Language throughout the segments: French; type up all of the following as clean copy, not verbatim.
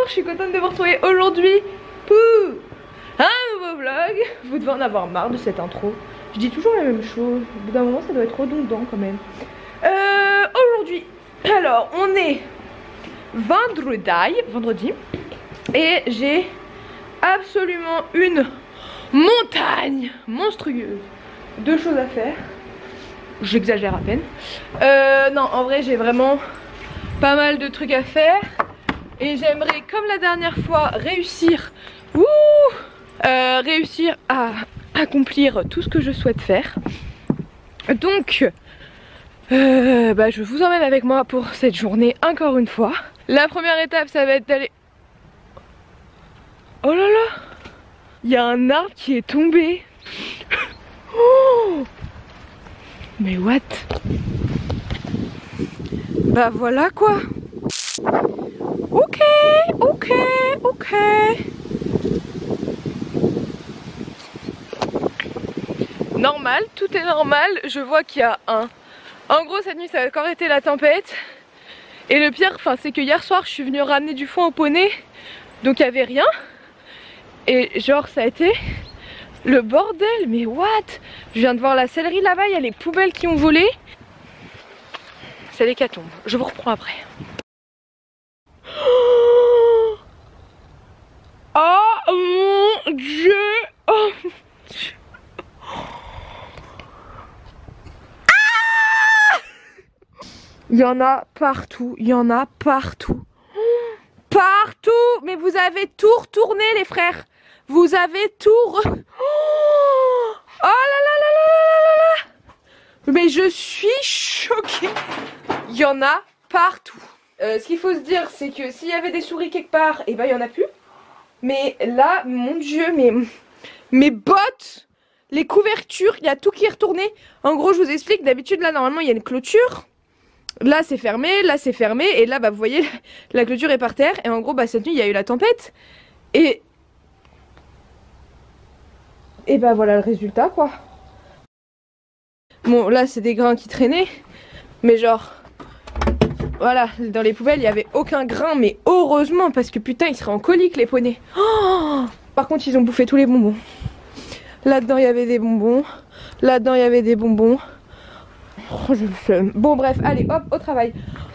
je suis contente de vous retrouver aujourd'hui pour un nouveau vlog. Vous devez en avoir marre de cette intro. Je dis toujours la même chose, au bout d'un moment ça doit être redondant quand même. Aujourd'hui, alors on est vendredi et j'ai absolument une montagne monstrueuse de choses à faire. J'exagère à peine. Non, en vrai j'ai vraiment pas mal de trucs à faire. Et j'aimerais, comme la dernière fois, réussir à accomplir tout ce que je souhaite faire. Donc, je vous emmène avec moi pour cette journée encore une fois. La première étape, ça va être d'aller... Oh là là! Il y a un arbre qui est tombé. Oh! Mais what? Bah voilà quoi. Ok. Normal, tout est normal. Je vois qu'il y a un... En gros cette nuit ça a encore été la tempête. Et le pire, c'est que hier soir je suis venue ramener du foin au poney. Donc il n'y avait rien. Et genre ça a été le bordel. Mais what? Je viens de voir la céleri là-bas, il y a les poubelles qui ont volé. C'est l'hécatombe. Je vous reprends après. Oh mon Dieu! Oh mon Dieu! Il y en a partout, il y en a partout. Partout! Mais vous avez tout retourné les frères. Vous avez tout oh là là là là là là. Mais je suis choquée. Il y en a partout. Ce qu'il faut se dire, c'est que s'il y avait des souris quelque part, et ben il y en a plus. Mais là, mon Dieu, mes bottes, les couvertures, il y a tout qui est retourné. En gros, je vous explique, d'habitude là normalement il y a une clôture. Là c'est fermé, là c'est fermé, et là vous voyez la clôture est par terre. Et en gros cette nuit il y a eu la tempête. Et voilà le résultat quoi. Bon là c'est des grains qui traînaient. Mais genre voilà, dans les poubelles il n'y avait aucun grain. Mais heureusement parce que putain ils seraient en colique les poneys. Oh, par contre ils ont bouffé tous les bonbons. Là-dedans il y avait des bonbons. Là-dedans il y avait des bonbons. Oh, je le flemme. Bon bref, allez hop au travail.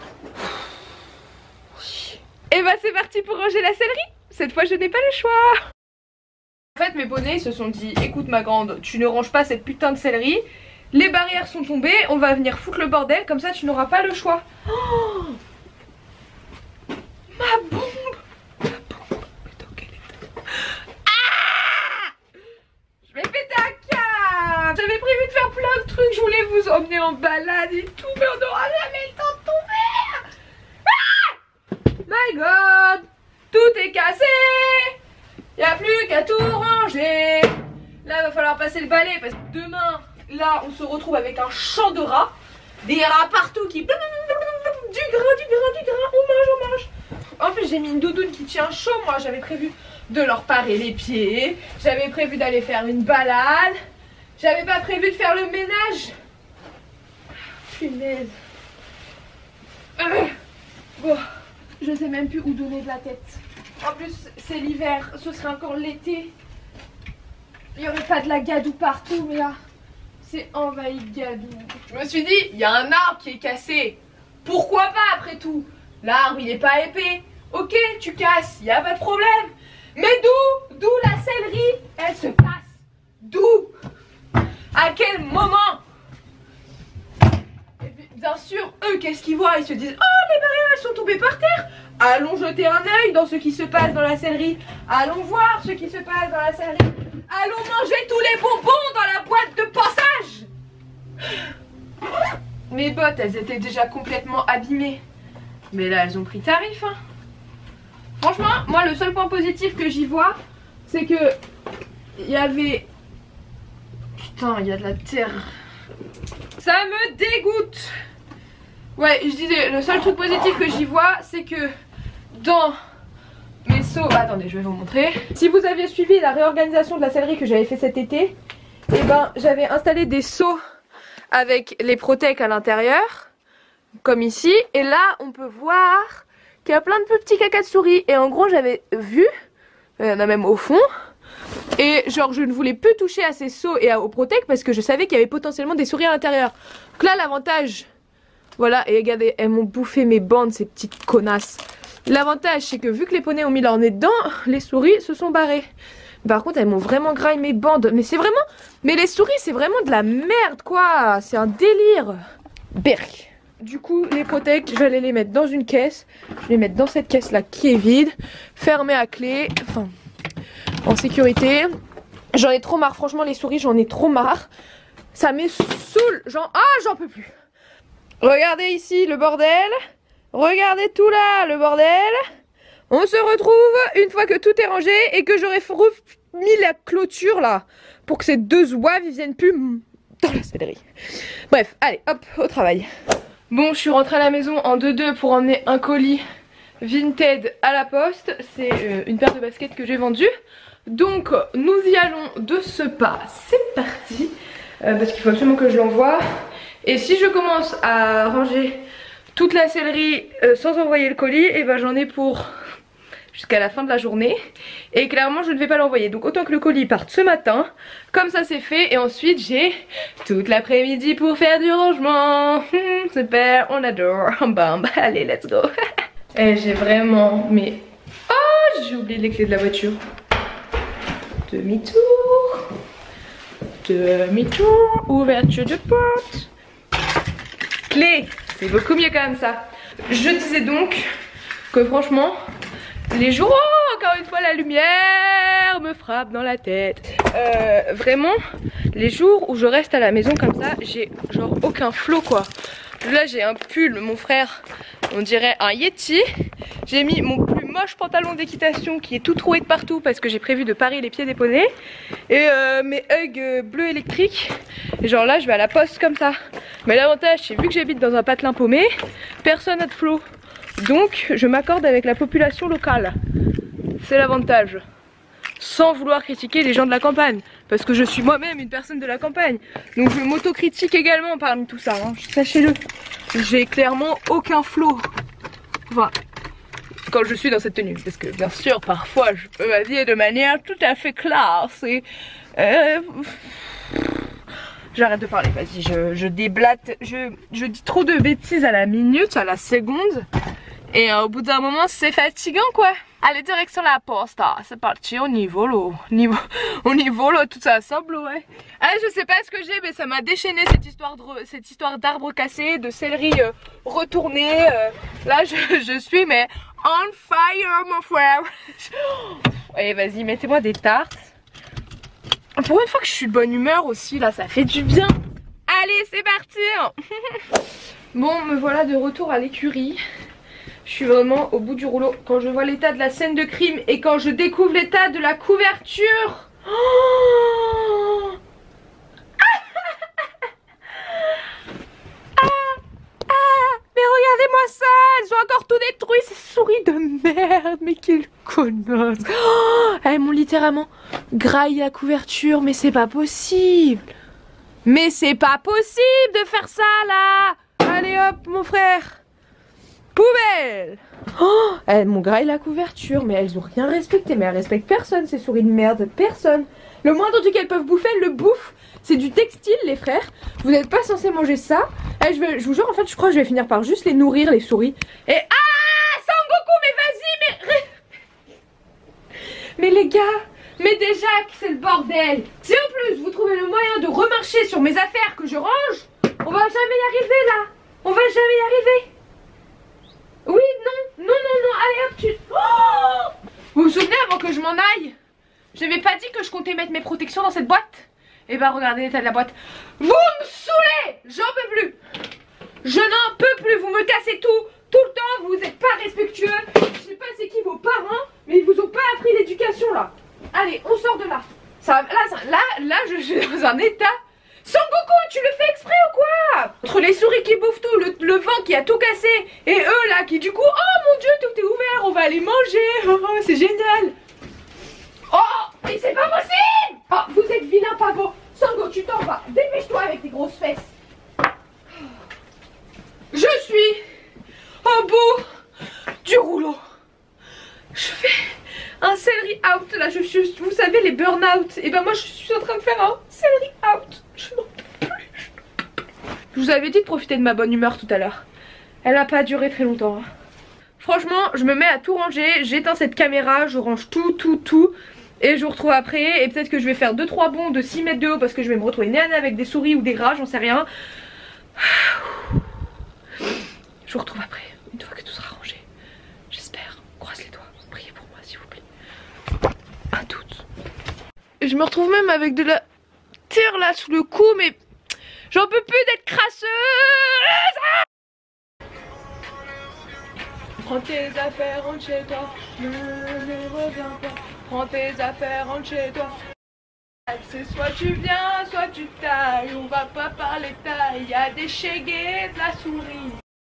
Et bah c'est parti pour ranger la céleri. Cette fois je n'ai pas le choix. En fait mes poneys se sont dit, écoute ma grande, tu ne ranges pas cette putain de céleri. Les barrières sont tombées, on va venir foutre le bordel, comme ça tu n'auras pas le choix. Oh, ma bombe. Je vais péter un câble. J'avais prévu de faire plein de trucs, je voulais vous emmener en balade et tout, mais on n'aura jamais le temps de tomber. My god, tout est cassé. Y a plus qu'à tout ranger. Là il va falloir passer le balai parce que demain là on se retrouve avec un champ de rats. Des rats partout qui... Du grain, on mange. En plus j'ai mis une doudoune qui tient chaud. Moi j'avais prévu de leur parer les pieds. J'avais prévu d'aller faire une balade. J'avais pas prévu de faire le ménage. Punaise. Bon, je sais même plus où donner de la tête. En plus c'est l'hiver, ce serait encore l'été. Il n'y aurait pas de la gadoue partout, mais là c'est envahi de gadoue. Je me suis dit, il y a un arbre qui est cassé. Pourquoi pas après tout? L'arbre il est pas épais. Ok, tu casses, il n'y a pas de problème. Mais d'où la céleri, elle se casse? D'où? À quel moment? Et puis, bien sûr, eux, qu'est-ce qu'ils voient? Ils se disent, oh, les barrières, elles sont tombées par terre. Allons jeter un œil dans ce qui se passe dans la céleri. Allons voir ce qui se passe dans la céleri. Allons manger tous les bonbons dans la boîte de passage. Mes bottes, elles étaient déjà complètement abîmées. Mais là, elles ont pris tarif, hein. Franchement, moi, le seul point positif que j'y vois, c'est que il y avait... Putain, il y a de la terre. Ça me dégoûte. Ouais, je disais, le seul truc positif que j'y vois, c'est que dans mes seaux... attendez, je vais vous montrer. Si vous aviez suivi la réorganisation de la céleri que j'avais fait cet été, et ben j'avais installé des seaux avec les Protec à l'intérieur, comme ici. Et là, on peut voir qui a plein de petits caca de souris. Et en gros j'avais vu, il y en a même au fond. Et genre je ne voulais plus toucher à ces seaux et au Protect parce que je savais qu'il y avait potentiellement des souris à l'intérieur. Donc là l'avantage, voilà, et regardez, elles m'ont bouffé mes bandes, ces petites connasses. L'avantage c'est que vu que les poneys ont mis leur nez dedans, les souris se sont barrées. Par contre elles m'ont vraiment graillé mes bandes. Mais c'est vraiment, mais les souris c'est vraiment de la merde quoi. C'est un délire. Berk. Du coup les Protect, je vais aller les mettre dans une caisse. Je vais les mettre dans cette caisse là qui est vide, fermée à clé, enfin en sécurité. J'en ai trop marre, franchement les souris j'en ai trop marre. Ça me saoule, genre j'en peux plus. Regardez ici le bordel. Regardez tout là le bordel. On se retrouve une fois que tout est rangé et que j'aurai mis la clôture là pour que ces deux zouaves ils viennent plus dans la sellerie. Bref, allez hop au travail. Bon, je suis rentrée à la maison en 2-2 pour emmener un colis Vinted à la poste. C'est une paire de baskets que j'ai vendue. Donc nous y allons de ce pas. C'est parti. Parce qu'il faut absolument que je l'envoie. Et si je commence à ranger toute la sellerie sans envoyer le colis, et ben j'en ai pour jusqu'à la fin de la journée. Et clairement je ne vais pas l'envoyer. Donc autant que le colis parte ce matin. Comme ça c'est fait. Et ensuite j'ai toute l'après-midi pour faire du rangement. Super, on adore. Bam, allez let's go. Et j'ai vraiment... mais... oh, j'ai oublié les clés de la voiture. Demi-tour. Demi-tour. Ouverture de porte. Clé. C'est beaucoup mieux comme ça. Je disais donc que franchement... les jours, oh, encore une fois la lumière me frappe dans la tête. Vraiment, les jours où je reste à la maison comme ça, j'ai genre aucun flow quoi. Là j'ai un pull, mon frère, on dirait un Yeti. J'ai mis mon plus moche pantalon d'équitation qui est tout troué de partout parce que j'ai prévu de parer les pieds des poneys. Et mes Hugg bleus électriques. Et genre là je vais à la poste comme ça. Mais l'avantage c'est vu que j'habite dans un patelin paumé, personne n'a de flow. Donc je m'accorde avec la population locale. C'est l'avantage. Sans vouloir critiquer les gens de la campagne. Parce que je suis moi-même une personne de la campagne. Donc je m'autocritique également parmi tout ça. Hein. Sachez-le. J'ai clairement aucun flow. Enfin, quand je suis dans cette tenue. Parce que bien sûr, parfois je peux m'habiller de manière tout à fait classe. Et j'arrête de parler, vas-y, je déblate. Je dis trop de bêtises à la minute, à la seconde. Et au bout d'un moment, c'est fatigant quoi. Allez, direction la poste. Ah, c'est parti, on y va là. On y va là, tout ça ensemble, ouais. Ah, je sais pas ce que j'ai, mais ça m'a déchaîné cette histoire d'arbre cassé, de céleri retourné. Là, je suis mais on fire, mon frère. Allez, vas-y, mettez-moi des tartes. Pour une fois que je suis de bonne humeur aussi, là, ça fait du bien. Allez, c'est parti. Bon, me voilà de retour à l'écurie. Je suis vraiment au bout du rouleau quand je vois l'état de la scène de crime et quand je découvre l'état de la couverture. Oh mais regardez-moi ça, elles ont encore tout détruit, ces souris de merde. Mais quelle connasse. Elles m'ont littéralement graillé la couverture, mais c'est pas possible. Mais c'est pas possible de faire ça là. Allez hop mon frère. Poubelle. Oh, elles m'ont graillé la couverture, mais elles ont rien respecté. Mais elles respectent personne, ces souris de merde, personne. Le moindre truc qu'elles peuvent bouffer, elles le bouffent. C'est du textile les frères. Vous n'êtes pas censés manger ça. Je vous jure, en fait je crois que je vais finir par juste les nourrir les souris. Et Sangoku, mais vas-y, mais les gars, mais déjà c'est le bordel. Si en plus vous trouvez le moyen de remarcher sur mes affaires que je range, on va jamais y arriver là. On va jamais y arriver. Oui, non, allez hop, tu... Oh, vous me souvenez avant que je m'en aille, j'avais pas dit que je comptais mettre mes protections dans cette boîte? Et bah regardez l'état de la boîte. Vous me saoulez. J'en peux plus. Je n'en peux plus, vous me cassez tout le temps, vous n'êtes pas respectueux. Je sais pas c'est qui vos parents, mais ils vous ont pas appris l'éducation là. Allez, on sort de là. Là, je suis dans un état... Sangoku, tu le fais exprès ou quoi? Entre les souris qui bouffent tout, le vent qui a tout cassé, et eux là qui du coup, oh mon dieu, tout est ouvert, on va aller manger, oh, c'est génial. Oh, mais c'est pas possible. Oh, vous êtes vilain, pas beau. Sango, tu t'en vas, dépêche-toi avec tes grosses fesses. Je suis au bout du rouleau. Je fais un celery out là, vous savez les burn-out. Et ben moi je suis en train de faire un celery out. Je n'en peux plus. Je vous avais dit de profiter de ma bonne humeur tout à l'heure. Elle n'a pas duré très longtemps. Franchement, je me mets à tout ranger. J'éteins cette caméra, je range tout. Et je vous retrouve après. Et peut-être que je vais faire 2-3 bonds de 6 mètres de haut parce que je vais me retrouver nez à nez avec des souris ou des rats, j'en sais rien. Je vous retrouve après, une fois que tout sera rangé. J'espère. Croise les doigts. Priez pour moi s'il vous plaît. À toutes. Et je me retrouve même avec de la terre là sous le cou, mais j'en peux plus d'être crasseuse. Prends tes affaires, rentre chez toi. Ne reviens pas. Prends tes affaires, rentre chez toi. C'est soit tu viens, soit tu tailles. On va pas parler taille. Y'a des chégués, de la souris.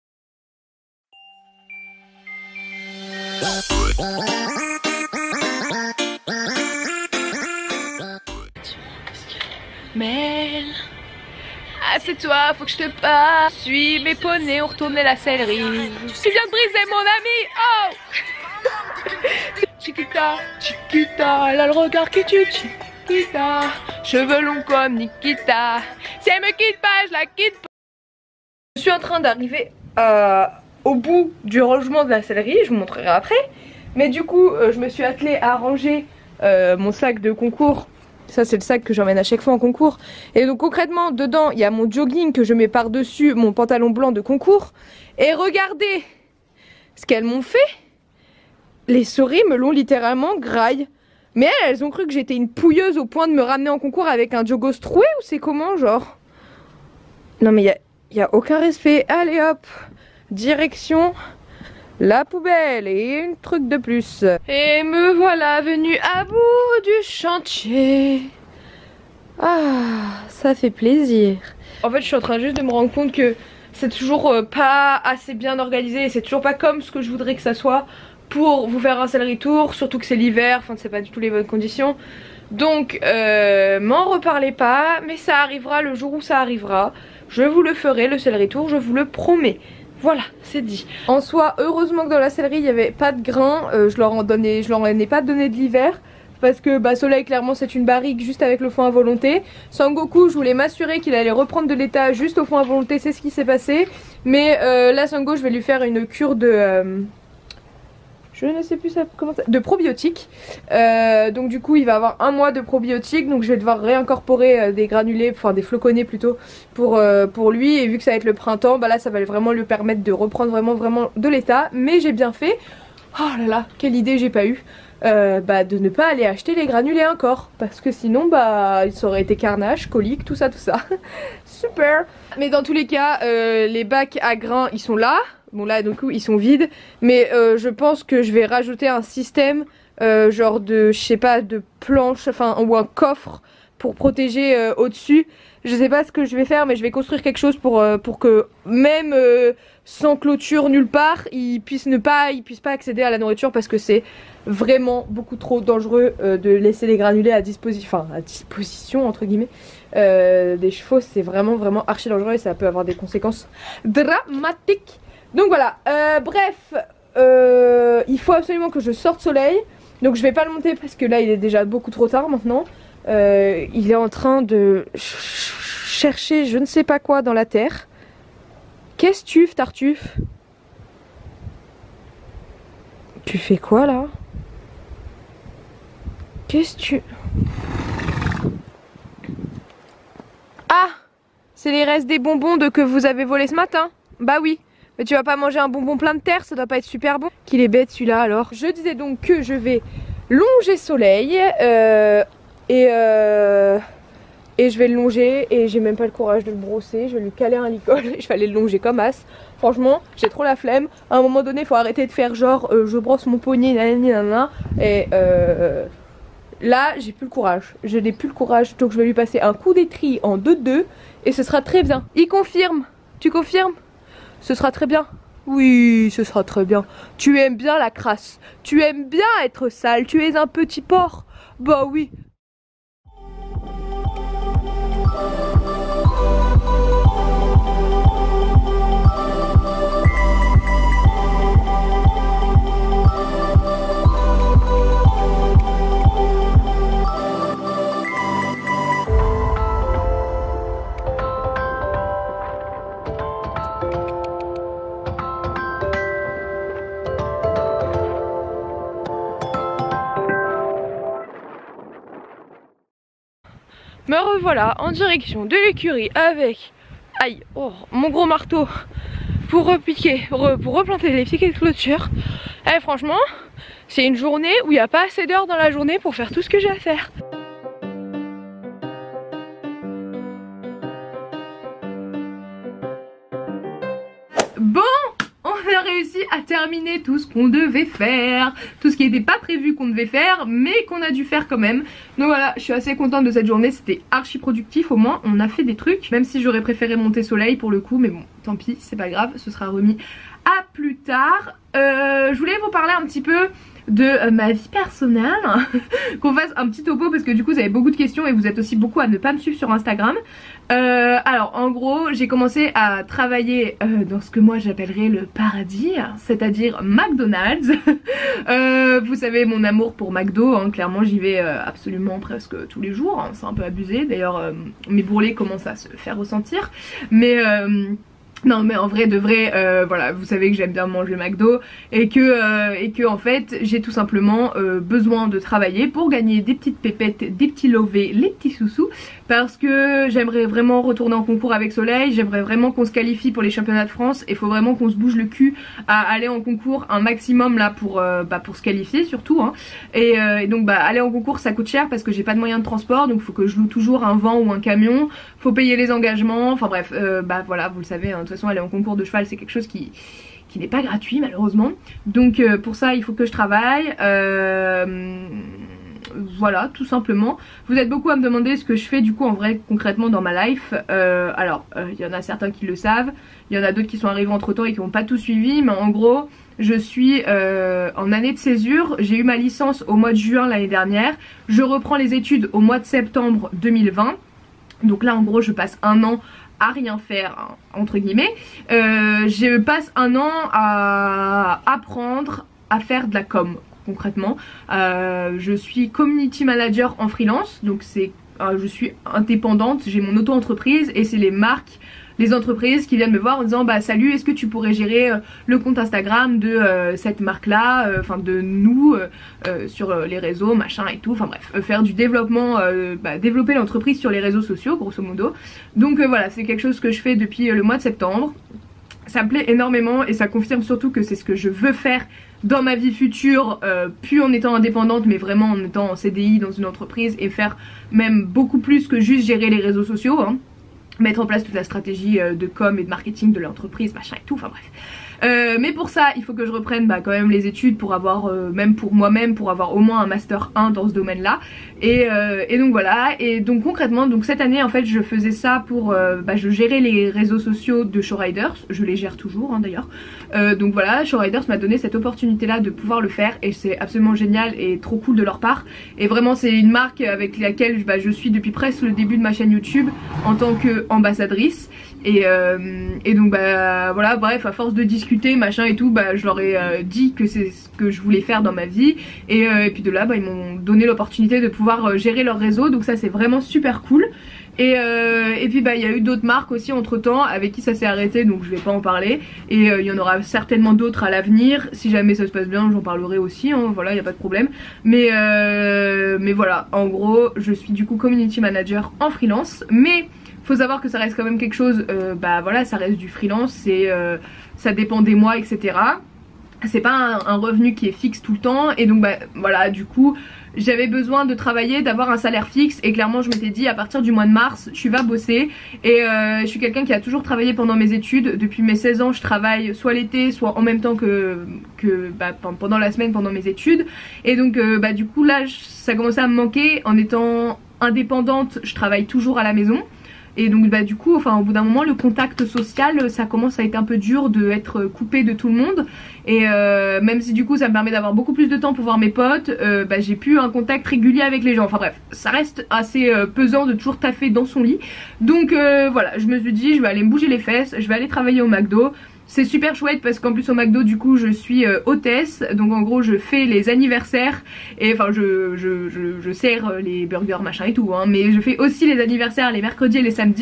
Mel, assieds-toi, faut que je te parle. Suis mes poneys, on retournait la céleri. Tu viens de briser mon ami, oh. Chiquita, Chiquita, elle a le regard qui tue, Chiquita. Cheveux longs comme Nikita. Si elle me quitte pas, je la quitte pas. Je suis en train d'arriver au bout du rangement de la céleri, je vous montrerai après. Mais du coup, je me suis attelée à ranger mon sac de concours. Ça c'est le sac que j'emmène à chaque fois en concours. Et donc concrètement dedans il y a mon jogging que je mets par dessus mon pantalon blanc de concours. Et regardez ce qu'elles m'ont fait. Les souris me l'ont littéralement graille. Mais elles ont cru que j'étais une pouilleuse au point de me ramener en concours avec un jogos troué ou c'est comment genre? Non mais il y a aucun respect. Allez hop, direction la poubelle et une truc de plus. Et me voilà venue à bout du chantier. Ah, ça fait plaisir. En fait, je suis en train juste de me rendre compte que c'est toujours pas assez bien organisé et c'est toujours pas comme ce que je voudrais que ça soit pour vous faire un celery tour, surtout que c'est l'hiver, enfin c'est pas du tout les bonnes conditions. Donc m'en reparlez pas, mais ça arrivera le jour où ça arrivera. Je vous le ferai le celery tour, je vous le promets. Voilà, c'est dit. En soi, heureusement que dans la céleri il n'y avait pas de grains. Je leur en ai pas donné de l'hiver. Parce que bah, Soleil clairement c'est une barrique juste avec le foin à volonté. Sangoku je voulais m'assurer qu'il allait reprendre de l'état juste au foin à volonté, c'est ce qui s'est passé. Mais là Sango je vais lui faire une cure de... je ne sais plus ça, comment ça... de probiotiques. Donc du coup il va avoir 1 mois de probiotiques. Donc je vais devoir réincorporer des granulés, enfin des floconnés plutôt pour lui. Et vu que ça va être le printemps, bah là ça va vraiment lui permettre de reprendre vraiment de l'état. Mais j'ai bien fait. Oh là là, quelle idée j'ai pas eu. Bah de ne pas aller acheter les granulés encore. Parce que sinon bah ça aurait été carnage, colique, tout ça. Super. Mais dans tous les cas les bacs à grains ils sont là. Bon là du coup ils sont vides. Mais je pense que je vais rajouter un système genre de, je sais pas, de planche, enfin ou un coffre pour protéger au-dessus. Je sais pas ce que je vais faire mais je vais construire quelque chose pour que même sans clôture nulle part ils puissent pas accéder à la nourriture parce que c'est vraiment beaucoup trop dangereux de laisser les granulés à disposition entre guillemets des chevaux. C'est vraiment archi dangereux et ça peut avoir des conséquences dramatiques. Donc voilà, bref, il faut absolument que je sorte Soleil. Donc je vais pas le monter parce que là il est déjà beaucoup trop tard maintenant. Il est en train de chercher je ne sais pas quoi dans la terre. Qu'est-ce que tu fais, Tartuffe? Tu fais quoi là? Qu'est-ce que tu... Ah! C'est les restes des bonbons que vous avez volés ce matin? Bah oui. Mais tu vas pas manger un bonbon plein de terre, ça doit pas être super bon. Qu'il est bête celui-là alors. Je disais donc que je vais longer Soleil et je vais le longer et j'ai même pas le courage de le brosser. Je vais lui caler un licol et je vais aller le longer comme as. Franchement j'ai trop la flemme. À un moment donné il faut arrêter de faire genre je brosse mon poney nanana et là j'ai plus le courage. Je n'ai plus le courage donc je vais lui passer un coup d'étri en 2-2 et ce sera très bien. Il confirme. Tu confirmes? Ce sera très bien. Oui, ce sera très bien. Tu aimes bien la crasse. Tu aimes bien être sale. Tu es un petit porc. Bah oui. Me revoilà en direction de l'écurie avec aïe, oh, mon gros marteau pour repiquer, pour replanter les piquets de clôture. Eh, franchement, c'est une journée où il n'y a pas assez d'heures dans la journée pour faire tout ce que j'ai à faire. Bon, on a réussi à terminer tout ce qu'on devait faire, tout ce qui n'était pas prévu qu'on devait faire, mais qu'on a dû faire quand même. Donc voilà, je suis assez contente de cette journée, c'était archi productif, au moins on a fait des trucs, même si j'aurais préféré monter soleil pour le coup, mais bon, tant pis, c'est pas grave, ce sera remis à plus tard. Je voulais vous parler un petit peu de ma vie personnelle, qu'on fasse un petit topo parce que du coup vous avez beaucoup de questions et vous êtes aussi beaucoup à ne pas me suivre sur Instagram. Alors en gros j'ai commencé à travailler dans ce que moi j'appellerais le paradis, c'est-à-dire McDonald's. Vous savez mon amour pour McDo, hein, clairement j'y vais absolument presque tous les jours, hein, c'est un peu abusé, d'ailleurs mes bourrelets commencent à se faire ressentir, mais non mais en vrai de vrai voilà, vous savez que j'aime bien manger McDo et que en fait j'ai tout simplement besoin de travailler pour gagner des petites pépettes, des petits lovés, les petits sous-sous, parce que j'aimerais vraiment retourner en concours avec Soleil, j'aimerais vraiment qu'on se qualifie pour les championnats de France, et faut vraiment qu'on se bouge le cul à aller en concours un maximum là pour se qualifier surtout, hein. Et donc aller en concours ça coûte cher parce que j'ai pas de moyen de transport, donc faut que je loue toujours un van ou un camion, faut payer les engagements, enfin bref, voilà, vous le savez, hein, de toute façon aller en concours de cheval c'est quelque chose qui n'est pas gratuit malheureusement, donc pour ça il faut que je travaille. Voilà, tout simplement. Vous êtes beaucoup à me demander ce que je fais du coup en vrai concrètement dans ma life. Alors il y en a certains qui le savent, il y en a d'autres qui sont arrivés entre temps et qui n'ont pas tout suivi, mais en gros je suis en année de césure, j'ai eu ma licence au mois de juin l'année dernière, je reprends les études au mois de septembre 2020, donc là en gros je passe un an à rien faire, hein, entre guillemets. Je passe un an à apprendre à faire de la com. Concrètement, je suis community manager en freelance, donc je suis indépendante, j'ai mon auto-entreprise et c'est les marques, les entreprises qui viennent me voir en disant bah salut, est-ce que tu pourrais gérer le compte Instagram de cette marque là, enfin de nous sur les réseaux machin et tout, enfin bref, faire du développement, développer l'entreprise sur les réseaux sociaux grosso modo. Donc voilà, c'est quelque chose que je fais depuis le mois de septembre. Ça me plaît énormément et ça confirme surtout que c'est ce que je veux faire dans ma vie future, plus en étant indépendante mais vraiment en étant en CDI dans une entreprise, et faire même beaucoup plus que juste gérer les réseaux sociaux, hein. Mettre en place toute la stratégie de com et de marketing de l'entreprise machin et tout, enfin bref. Mais pour ça il faut que je reprenne quand même les études pour avoir, même pour moi-même, pour avoir au moins un master 1 dans ce domaine là, et donc voilà. Et donc concrètement, donc cette année en fait je faisais ça pour je gérais les réseaux sociaux de Showriders, je les gère toujours hein, d'ailleurs, donc voilà, Showriders m'a donné cette opportunité là de pouvoir le faire et c'est absolument génial et trop cool de leur part, et vraiment c'est une marque avec laquelle je suis depuis presque le début de ma chaîne YouTube en tant qu'ambassadrice. Et donc voilà, bref, à force de discuter machin et tout, je leur ai dit que c'est ce que je voulais faire dans ma vie, et puis de là ils m'ont donné l'opportunité de pouvoir gérer leur réseau, donc ça c'est vraiment super cool. Et puis il y a eu d'autres marques aussi entre temps avec qui ça s'est arrêté, donc je vais pas en parler, et il y en aura certainement d'autres à l'avenir, si jamais ça se passe bien j'en parlerai aussi, hein, voilà, il y a pas de problème, mais voilà, en gros je suis du coup community manager en freelance, mais faut savoir que ça reste quand même quelque chose, voilà, ça reste du freelance, ça dépend des mois etc. C'est pas un revenu qui est fixe tout le temps, et donc voilà, du coup j'avais besoin de travailler, d'avoir un salaire fixe, et clairement je m'étais dit à partir du mois de mars tu vas bosser, et je suis quelqu'un qui a toujours travaillé pendant mes études, depuis mes 16 ans je travaille soit l'été soit en même temps que pendant la semaine pendant mes études, et donc du coup là ça commençait à me manquer. En étant indépendante je travaille toujours à la maison, et donc du coup au bout d'un moment le contact social ça commence à être un peu dur de être coupé de tout le monde, et même si du coup ça me permet d'avoir beaucoup plus de temps pour voir mes potes, j'ai plus un contact régulier avec les gens, enfin bref ça reste assez pesant de toujours taffer dans son lit, donc voilà, je me suis dit je vais aller me bouger les fesses, je vais aller travailler au McDo. C'est super chouette parce qu'en plus au McDo du coup je suis hôtesse, donc en gros je fais les anniversaires, et enfin je sers les burgers machin et tout, hein, mais je fais aussi les anniversaires les mercredis et les samedis.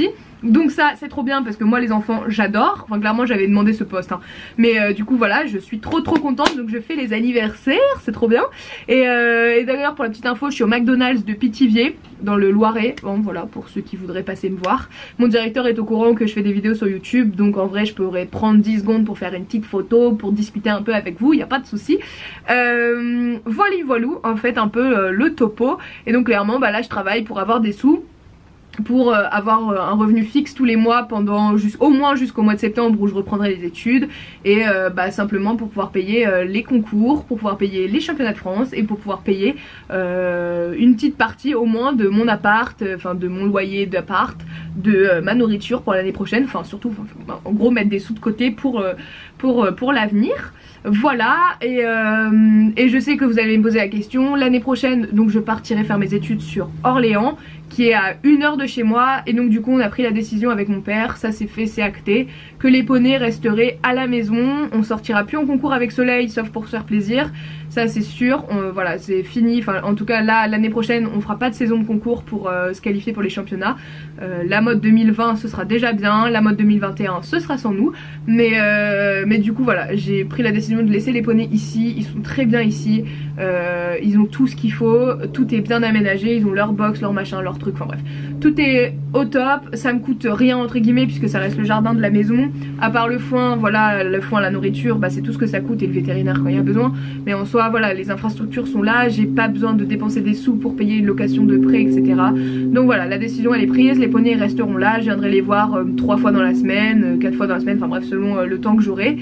Donc ça c'est trop bien parce que moi les enfants j'adore. Enfin clairement j'avais demandé ce poste hein. Mais du coup voilà, je suis trop contente. Donc je fais les anniversaires, c'est trop bien. Et d'ailleurs pour la petite info, je suis au McDonald's de Pithiviers dans le Loiret. Bon voilà, pour ceux qui voudraient passer me voir. Mon directeur est au courant que je fais des vidéos sur YouTube, donc en vrai je pourrais prendre 10 secondes pour faire une petite photo, pour discuter un peu avec vous, il n'y a pas de souci. Voilou en fait un peu le topo. Et donc clairement bah là je travaille pour avoir des sous, pour avoir un revenu fixe tous les mois pendant au moins jusqu'au mois de septembre où je reprendrai les études, et bah simplement pour pouvoir payer les concours, pour pouvoir payer les championnats de France et pour pouvoir payer une petite partie au moins de mon appart, enfin de mon loyer d'appart, de ma nourriture pour l'année prochaine, enfin surtout en gros mettre des sous de côté pour l'avenir. Voilà, et je sais que vous allez me poser la question, l'année prochaine donc je partirai faire mes études sur Orléans qui est à 1 heure de chez moi, et donc du coup on a pris la décision avec mon père, ça c'est fait, c'est acté, que les poneys resteraient à la maison. On sortira plus en concours avec Soleil sauf pour se faire plaisir, ça c'est sûr. Voilà, c'est fini, enfin en tout cas là l'année prochaine on fera pas de saison de concours pour se qualifier pour les championnats. La mode 2020 ce sera déjà bien, la mode 2021 ce sera sans nous, mais du coup voilà, j'ai pris la décision de laisser les poneys ici, ils sont très bien ici, ils ont tout ce qu'il faut, tout est bien aménagé, ils ont leur box, leur machin, leur truc, enfin bref, tout est au top, ça me coûte rien entre guillemets puisque ça reste le jardin de la maison, à part le foin, voilà, le foin, la nourriture, bah c'est tout ce que ça coûte, et le vétérinaire quand il y a besoin, mais en soi voilà, les infrastructures sont là, j'ai pas besoin de dépenser des sous pour payer une location de prêt, etc. Donc voilà, la décision elle est prise, les poneys resteront là, je viendrai les voir 3 fois dans la semaine, 4 fois dans la semaine, enfin bref selon le temps que j'aurai,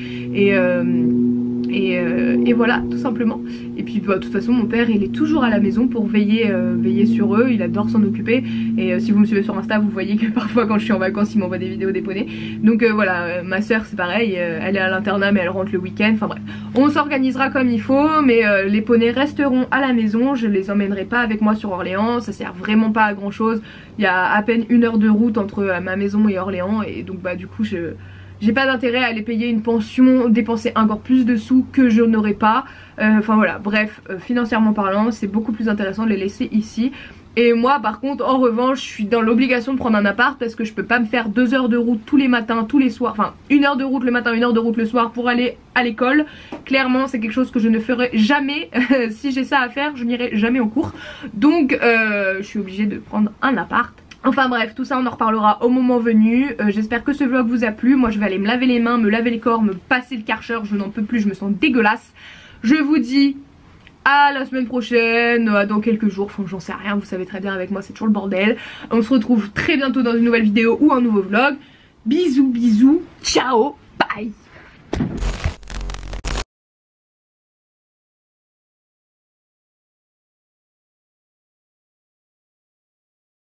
et voilà tout simplement. Et puis bah, de toute façon mon père il est toujours à la maison pour veiller sur eux, il adore s'en occuper, et si vous me suivez sur Insta vous voyez que parfois quand je suis en vacances il m'envoie des vidéos des poneys. Donc voilà, ma soeur c'est pareil, elle est à l'internat mais elle rentre le week-end, enfin bref, on s'organisera comme il faut, mais les poneys resteront à la maison, je les emmènerai pas avec moi sur Orléans, ça sert vraiment pas à grand chose, il y a à peine 1 heure de route entre ma maison et Orléans, et donc bah du coup j'ai pas d'intérêt à aller payer une pension, dépenser encore plus de sous que je n'aurais pas. Enfin voilà, bref, financièrement parlant, c'est beaucoup plus intéressant de les laisser ici. Et moi par contre, en revanche, je suis dans l'obligation de prendre un appart parce que je peux pas me faire 2 heures de route tous les matins, tous les soirs. Enfin, 1 heure de route le matin, 1 heure de route le soir pour aller à l'école. Clairement, c'est quelque chose que je ne ferai jamais. Si j'ai ça à faire, je n'irai jamais en cours. Donc, je suis obligée de prendre un appart. Enfin bref, tout ça on en reparlera au moment venu. J'espère que ce vlog vous a plu. Moi je vais aller me laver les mains, me laver les corps, me passer le Karcher, je n'en peux plus, je me sens dégueulasse. Je vous dis à la semaine prochaine, dans quelques jours, enfin j'en sais rien, vous savez très bien avec moi c'est toujours le bordel. On se retrouve très bientôt dans une nouvelle vidéo ou un nouveau vlog. Bisous bisous, ciao, bye.